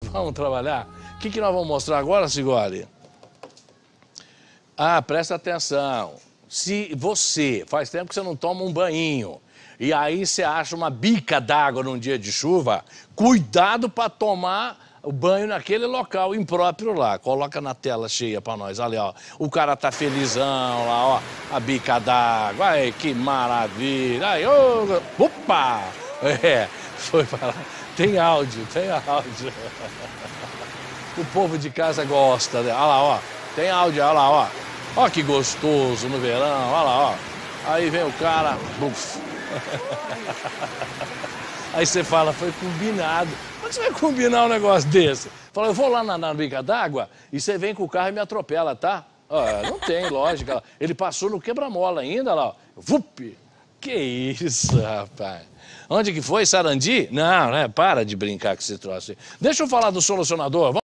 Vamos trabalhar? O que nós vamos mostrar agora, Sigoli? Ah, presta atenção. Se você, faz tempo que você não toma um banho, e aí você acha uma bica d'água num dia de chuva, cuidado para tomar o banho naquele local impróprio lá. Coloca na tela cheia para nós. Olha, ó. O cara tá felizão lá, ó. A bica d'água. Ai, que maravilha. Ai, opa! É, foi para lá. Tem áudio, tem áudio. O povo de casa gosta, né? Olha lá, ó. Tem áudio, olha lá, ó. Ó que gostoso no verão, olha lá, ó. Aí vem o cara, buf. Aí você fala, foi combinado. Como você vai combinar um negócio desse? Fala, eu vou lá na bica d'água e você vem com o carro e me atropela, tá? Não tem lógica. Ele passou no quebra-mola ainda, lá, ó. Vup! Que isso, rapaz. Onde que foi? Sarandi? Não, né? Para de brincar com esse troço aí. Deixa eu falar do solucionador.